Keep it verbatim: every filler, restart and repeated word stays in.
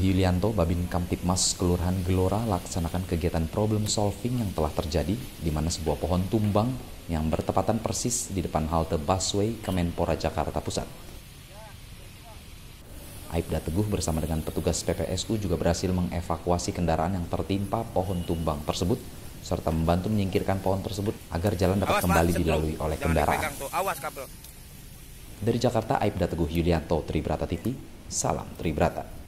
Yulianto, Babin Kamtipmas Kelurahan Gelora laksanakan kegiatan problem solving yang telah terjadi di mana sebuah pohon tumbang yang bertepatan persis di depan halte busway Kemenpora Jakarta Pusat. Aibda Teguh bersama dengan petugas P P S U juga berhasil mengevakuasi kendaraan yang tertimpa pohon tumbang tersebut serta membantu menyingkirkan pohon tersebut agar jalan dapat Awas, kembali Pak, dilalui oleh kendaraan. Awas, kabel. Dari Jakarta, Aibda Teguh Yulianto, Tribrata T V, salam Tribrata.